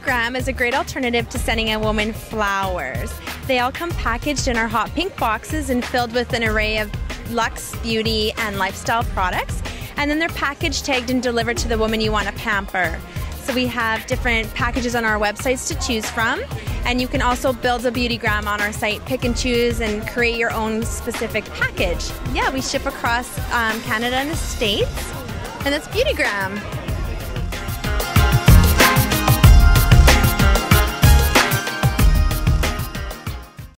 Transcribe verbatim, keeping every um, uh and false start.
Beautygram is a great alternative to sending a woman flowers. They all come packaged in our hot pink boxes and filled with an array of luxe, beauty, and lifestyle products. And then they're packaged, tagged, and delivered to the woman you want to pamper. So we have different packages on our websites to choose from. And you can also build a Beautygram on our site, pick and choose, and create your own specific package. Yeah, we ship across um, Canada and the States. And that's Beautygram.